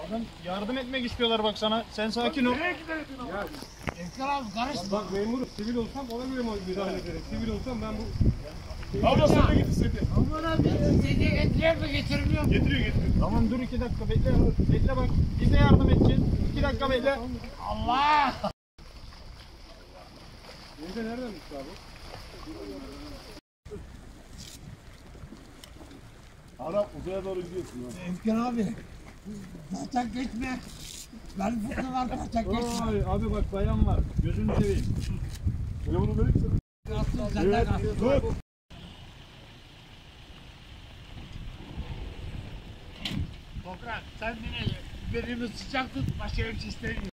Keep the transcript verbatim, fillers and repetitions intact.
Adam yardım etmek istiyorlar bak sana. Sen sakin ol. Nereye gidiyorsun ama? Ekrem abi karışma. Bak memur, sivil olsam ona göre müdahale ederim. Sivil olsam ben bu... Abla sen de getir seni. Aman abi seni getiriyor mu getirmiyor mu? Getiriyor getiriyor. Tamam dur iki dakika bekle. Bekle bak. Biz de yardım edeceğiz. İki dakika bekle. Allah! Neyse nereden düştü abi? Arap uzaya doğru gidiyorsun ha. Ekrem abi. Kaçak geçme. Ben fıkı var kaçak geçme. Oy, abi bak bayan var. Gözünü seveyim. Telefonu verip sana. Kalsın sen de kalsın. Dur. Toprak sen yine belini sıcak tut başka bir şey istemiyorum.